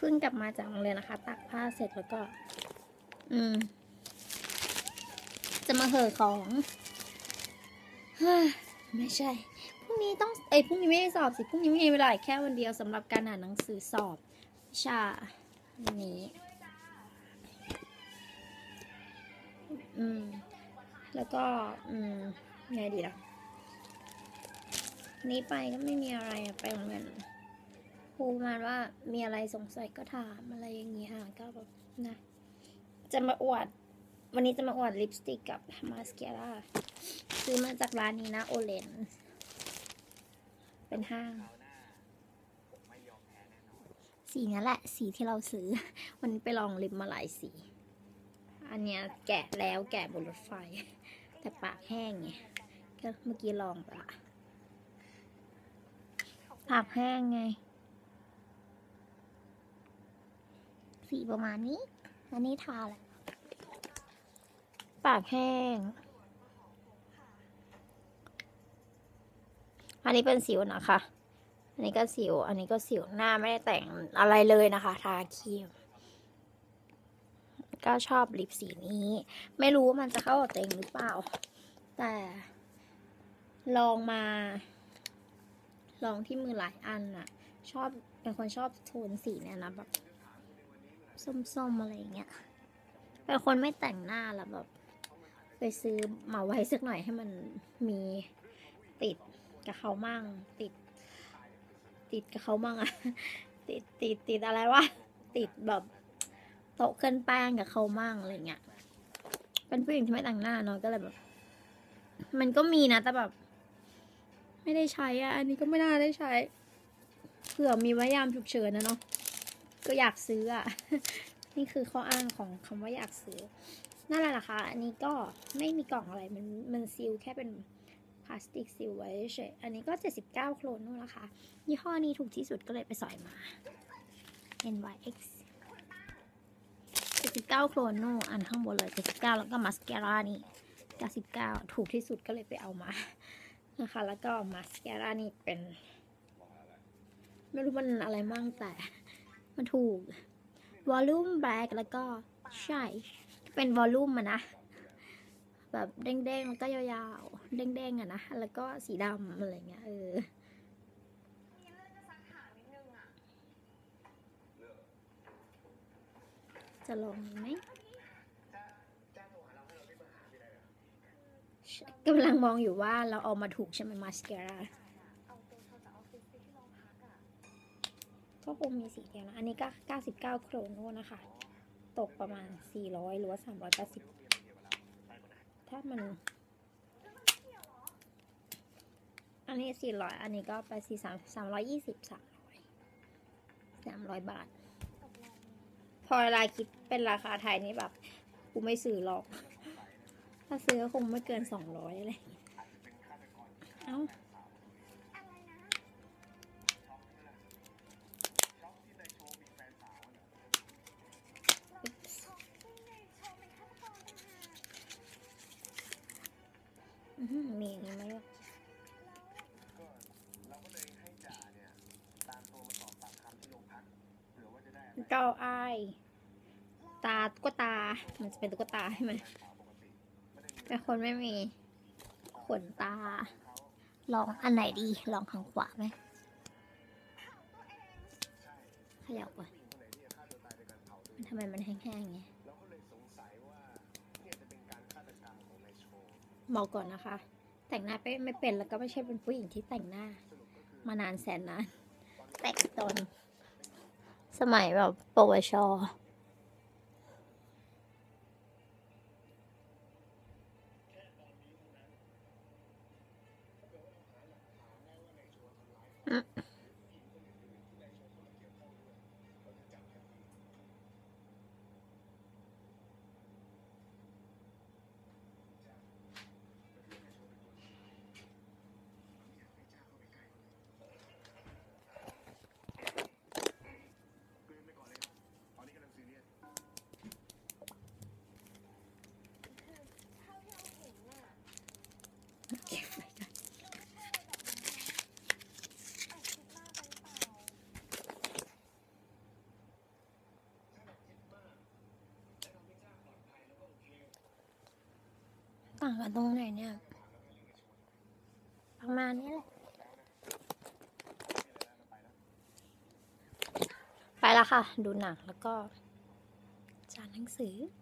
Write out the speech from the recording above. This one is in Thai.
พิ่งกลับมาจากโรงเรียนนะคะตักผ้าเสร็จแล้วก็ จะมาเห่อของไม่ใช่พรุ่งนี้ต้องพรุ่งนี้ไม่ได้สอบสิพรุ่งนี้มีเวลาแค่วันเดียวสำหรับการอ่านหนังสือสอบวิชานี้แล้วก็ไงดีล่ะนี้ไปก็ไม่มีอะไรไปโรงเรียนครูมาว่ามีอะไรสงสัยก็ถามอะไรอย่างเงี้ยก็แบบนะจะมาอวดวันนี้จะมาอวดลิปสติกกับมาสคาร่าซื้อมาจากร้านนี้นะโอเลนเป็นห้างสีนี้แหละสีที่เราซื้อวันนี้ไปลองลิปมาหลายสีอันเนี้ยแกะแล้วแกะบนรถไฟแต่ปากแห้งไงก็เมื่อกี้ลองไปละปากแห้งไงสีประมาณนี้อันนี้ทาแหละปากแห้งอันนี้เป็นสิวนะคะอันนี้ก็สิวอันนี้ก็สิวหน้าไม่ได้แต่งอะไรเลยนะคะทาครีมก็ชอบลิปสีนี้ไม่รู้ว่ามันจะเข้ากับตัวเองหรือเปล่าแต่ลองที่มือหลายอันน่ะชอบเป็นคนชอบโทนสีเนี่ยนะแบบส้มๆอะไรอย่างเงี้ยเป็นคนไม่แต่งหน้าแล้วแบบไปซื้อมาไว้สักหน่อยให้มันมีติดกับเขามั่งติดกับเขามั่งอะติดอะไรวะติดแบบโต๊ะเคลื่อนแป้งกับเขามั่งอะไรเงี้ยเป็นผู้หญิงที่ไม่แต่งหน้าเนาะก็เลยแบบมันก็มีนะแต่แบบไม่ได้ใช้อ่ะอันนี้ก็ไม่น่าได้ใช้เผื่อมีไว้ยามฉุกเฉินนะเนาะก็อยากซื้ออ่ะนี่คือข้ออ้างของคำว่าอยากซื้อนั่นแหละนะคะอันนี้ก็ไม่มีกล่องอะไรมันซีลแค่เป็นพลาสติกซีลไว้เฉยอันนี้ก็79โครนนู่นนะคะยี่ห้อนี้ถูกที่สุดก็เลยไปสอยมา NYX 79โครนนู่นอันข้างบนเลย79แล้วก็มาสคาร่านี่99ถูกที่สุดก็เลยไปเอามานะคะแล้วก็มาสคาร่านี่เป็นไม่รู้มันอะไรมั่งแต่มันถูกวอลลุ่มแบล็กแล้วก็ใช่เป็นวอลลุ่มอะนะแบบเด้งๆแล้วก็ยาวๆเด้งๆอะนะแล้วก็สีดำอะไรเงี้ยจะลองไหมกำลังมองอยู่ว่าเราเอามาถูกใช่ไหมมาสคาร่าก็คงมีสีเดียวนะอันนี้ก็99โครนโน่นะคะตกประมาณ400หรือว่า380ถ้ามันอันนี้400อันนี้ก็ไป300 บาทพอเวลาคิดเป็นราคาไทยนี่แบบกูไม่ซื้อหรอกถ้าซื้อคงไม่เกิน200อะไรเอ้ามีอย่างนี้ไหมเก้าอายตาตุ๊กตามันจะเป็นตุ๊กตาใช่ไหมแต่คนไม่มีขนตาลองอันไหนดีลองข้างขวาไหมขยับก่อนทำไมมันแห้งๆไงบอกก่อนนะคะแต่งหน้าไม่เป็นแล้วก็ไม่ใช่เป็นผู้หญิงที่แต่งหน้ามานานแสนนานแต่งตอนสมัยแบบปวชต่างกันตรงไหนเนี่ย ประมาณนี้แหละ ไปแล้วค่ะ ดูหนังแล้วก็จานหนังสือ